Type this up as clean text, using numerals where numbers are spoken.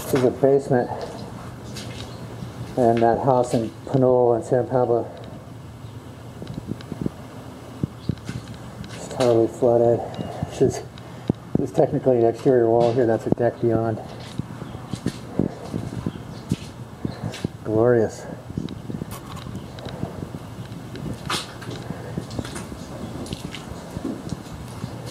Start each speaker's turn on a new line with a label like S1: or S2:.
S1: This is a basement, and that house in Pinole in San Pablo is totally flooded. This is technically an exterior wall here. That's a deck beyond. Glorious.